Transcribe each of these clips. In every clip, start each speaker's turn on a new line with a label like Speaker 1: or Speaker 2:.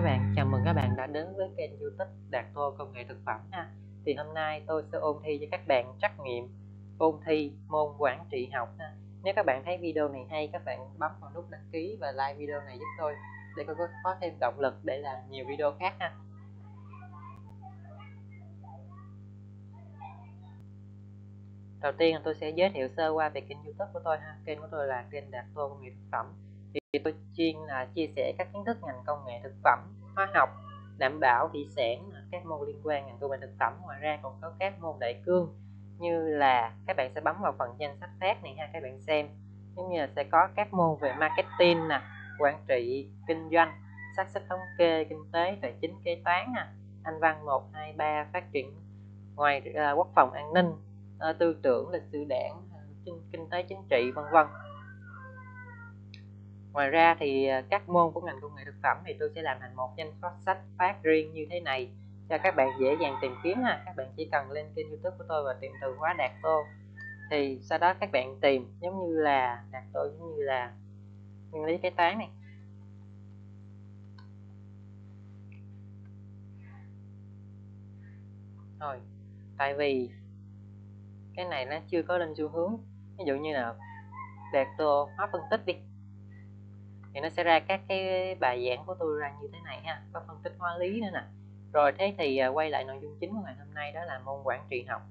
Speaker 1: các bạn, chào mừng các bạn đã đến với kênh YouTube Đạt Tô Công nghệ thực phẩm ha. Thì hôm nay tôi sẽ ôn thi cho các bạn trắc nghiệm ôn thi môn quản trị học ha. Nếu các bạn thấy video này hay, các bạn bấm vào nút đăng ký và like video này giúp tôi để tôi có thêm động lực để làm nhiều video khác ha. Đầu tiên tôi sẽ giới thiệu sơ qua về kênh YouTube của tôi ha. Kênh của tôi là kênh Đạt Tô Công nghệ thực phẩm. Thì tôi chuyên chia sẻ các kiến thức ngành công nghệ thực phẩm, hóa học, đảm bảo, thủy sản, các môn liên quan ngành công nghệ thực phẩm. Ngoài ra còn có các môn đại cương như là các bạn sẽ bấm vào phần danh sách phát này ha, các bạn xem, giống như là sẽ có các môn về marketing nè, quản trị kinh doanh, xác suất thống kê, kinh tế, tài chính, kế toán nè, Anh văn 1, 2, 3, phát triển, ngoài quốc phòng an ninh, tư tưởng, lịch sử đảng, kinh tế chính trị, vân vân. Ngoài ra thì các môn của ngành công nghệ thực phẩm thì tôi sẽ làm thành một danh sách phát riêng như thế này cho các bạn dễ dàng tìm kiếm ha. Các bạn chỉ cần lên kênh YouTube của tôi và tìm từ khóa Đạt Tô, thì sau đó các bạn tìm giống như là Đạt Tô, giống như là nguyên lý kế toán này. Thôi, tại vì cái này nó chưa có lên xu hướng, ví dụ như là Đạt Tô hóa phân tích đi, thì nó sẽ ra các cái bài giảng của tôi ra như thế này ha, có phân tích hóa lý nữa nè. Rồi thế thì quay lại nội dung chính của ngày hôm nay, đó là môn quản trị học.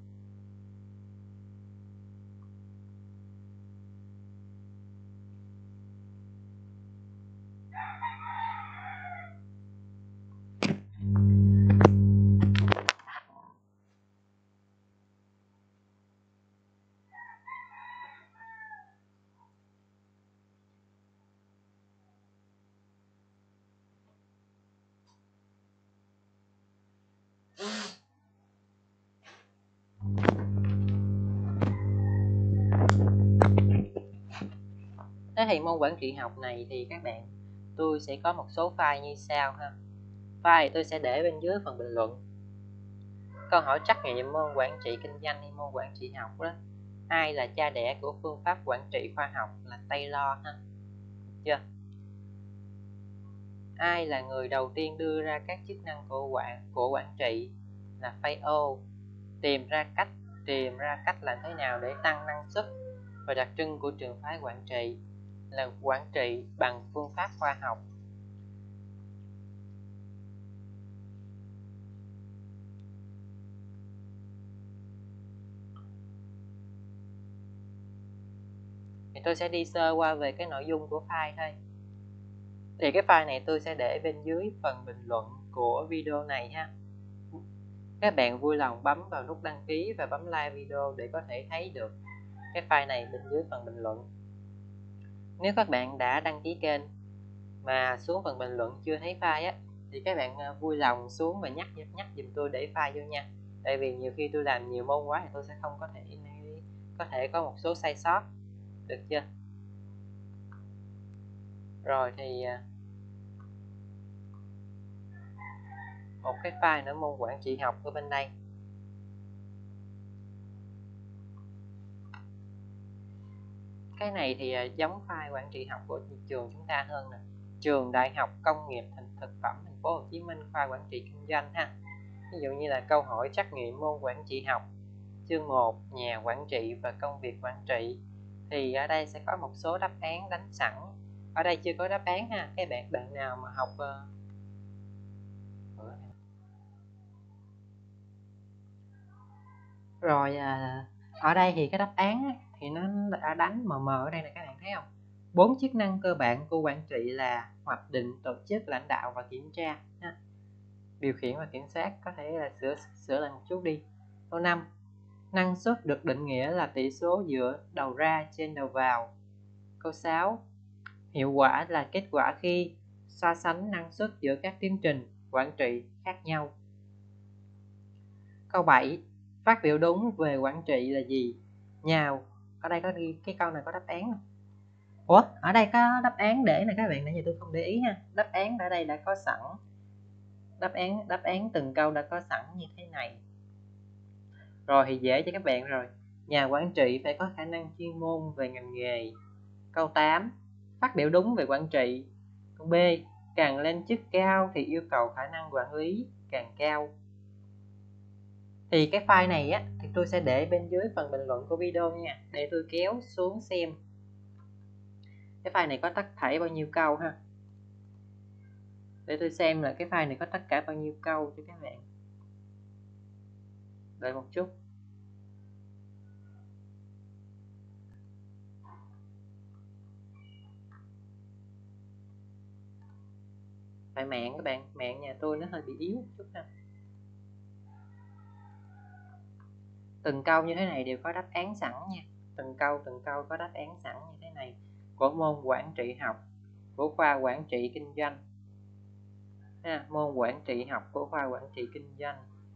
Speaker 1: Thế thì môn quản trị học này thì các bạn, tôi sẽ có một số file như sau ha. File tôi sẽ để bên dưới phần bình luận. Câu hỏi trắc nghiệm môn quản trị kinh doanh hay môn quản trị học đó. Ai là cha đẻ của phương pháp quản trị khoa học là Taylor ha. Được chưa? Ai là người đầu tiên đưa ra các chức năng của quản trị là Fayol. Tìm ra cách làm thế nào để tăng năng suất, và đặc trưng của trường phái quản trị là quản trị bằng phương pháp khoa học. Thì tôi sẽ đi sơ qua về cái nội dung của file thôi. Thì cái file này tôi sẽ để bên dưới phần bình luận của video này ha. Các bạn vui lòng bấm vào nút đăng ký và bấm like video để có thể thấy được cái file này bên dưới phần bình luận. Nếu các bạn đã đăng ký kênh mà xuống phần bình luận chưa thấy file á, thì các bạn vui lòng xuống và nhắc giùm tôi để file vô nha. Tại vì nhiều khi tôi làm nhiều môn quá thì tôi sẽ không có thể có một số sai sót. Được chưa? Rồi thì một cái file nữa, môn quản trị học ở bên đây. Cái này thì giống file quản trị học của trường chúng ta hơn nè. Trường Đại học Công nghiệp Thực phẩm Thành phố Hồ Chí Minh, khoa quản trị kinh doanh ha. Ví dụ như là câu hỏi trắc nghiệm môn quản trị học, chương 1 nhà quản trị và công việc quản trị, thì ở đây sẽ có một số đáp án đánh sẵn. Ở đây chưa có đáp án ha. Các bạn nào mà học rồi ở đây thì cái đáp án thì nó đã đánh mờ ở đây nè, các bạn thấy không? 4 chức năng cơ bản của quản trị là hoạch định, tổ chức, lãnh đạo và kiểm tra ha. Điều khiển và kiểm soát, có thể là sửa lại một chút đi. Câu 5, năng suất được định nghĩa là tỷ số giữa đầu ra trên đầu vào. Câu 6, hiệu quả là kết quả khi so sánh năng suất giữa các tiến trình quản trị khác nhau. Câu 7, phát biểu đúng về quản trị là gì? Ở đây có ghi cái câu này có đáp án. Ủa, ở đây có đáp án để nè các bạn, nãy giờ tôi không để ý ha. Đáp án ở đây đã có sẵn. Đáp án từng câu đã có sẵn như thế này. Rồi thì dễ cho các bạn rồi. Nhà quản trị phải có khả năng chuyên môn về ngành nghề. Câu 8, phát biểu đúng về quản trị. Câu B, Càng lên chức cao thì yêu cầu khả năng quản lý càng cao. Thì cái file này á thì tôi sẽ để bên dưới phần bình luận của video nha, để tôi kéo xuống xem cái file này có tất thảy bao nhiêu câu ha. Để tôi xem là cái file này có tất cả bao nhiêu câu cho các bạn. Đợi một chút. Tại mạng các bạn, mạng nhà tôi nó hơi bị yếu một chút ha. Từng câu như thế này đều có đáp án sẵn nha. Từng câu có đáp án sẵn như thế này. Của môn quản trị học, của khoa quản trị kinh doanh ha, môn quản trị học của khoa quản trị kinh doanh.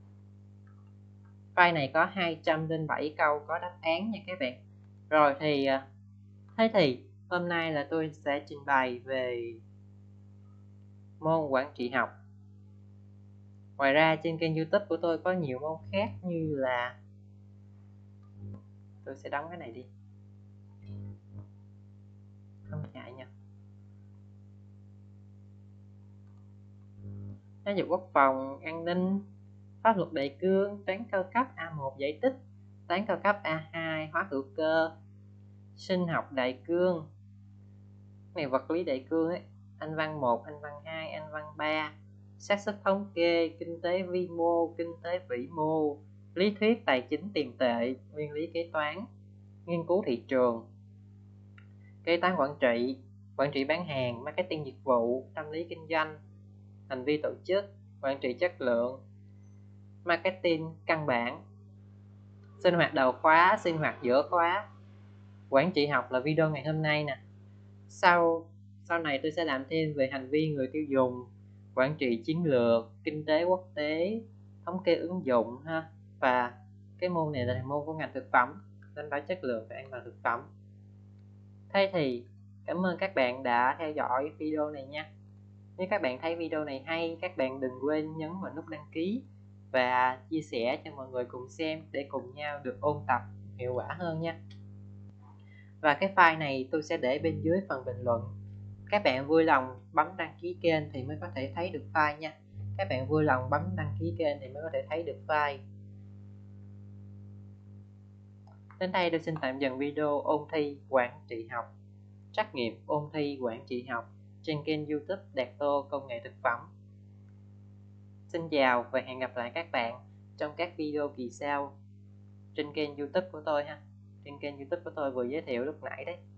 Speaker 1: File này có 207 câu có đáp án nha các bạn. Rồi thì thế thì hôm nay là tôi sẽ trình bày về môn quản trị học. Ngoài ra trên kênh YouTube của tôi có nhiều môn khác như là, tôi sẽ đóng cái này đi, không chạy nha. Giáo dục quốc phòng, an ninh, pháp luật đại cương, toán cao cấp A1 giải tích, toán cao cấp A2 hóa hữu cơ, sinh học đại cương, này vật lý đại cương ấy, anh văn 1, anh văn 2, anh văn 3, xác suất thống kê, kinh tế vi mô, kinh tế vĩ mô, lý thuyết tài chính tiền tệ, nguyên lý kế toán, nghiên cứu thị trường, kế toán quản trị bán hàng, marketing dịch vụ, tâm lý kinh doanh, hành vi tổ chức, quản trị chất lượng, marketing căn bản, sinh hoạt đầu khóa, sinh hoạt giữa khóa. Quản trị học là video ngày hôm nay nè. Sau này tôi sẽ làm thêm về hành vi người tiêu dùng, quản trị chiến lược, kinh tế quốc tế, thống kê ứng dụng ha. Và cái môn này là môn của ngành thực phẩm, đảm bảo chất lượng và an toàn thực phẩm. Thế thì cảm ơn các bạn đã theo dõi video này nha. Nếu các bạn thấy video này hay, các bạn đừng quên nhấn vào nút đăng ký và chia sẻ cho mọi người cùng xem để cùng nhau được ôn tập hiệu quả hơn nha. Và cái file này tôi sẽ để bên dưới phần bình luận. Các bạn vui lòng bấm đăng ký kênh thì mới có thể thấy được file nha. Các bạn vui lòng bấm đăng ký kênh thì mới có thể thấy được file. Đến đây tôi xin tạm dừng video ôn thi quản trị học, trắc nghiệm ôn thi quản trị học trên kênh YouTube Đạt Tô Công nghệ thực phẩm. Xin chào và hẹn gặp lại các bạn trong các video kỳ sau trên kênh YouTube của tôi ha. Trên kênh YouTube của tôi vừa giới thiệu lúc nãy đấy.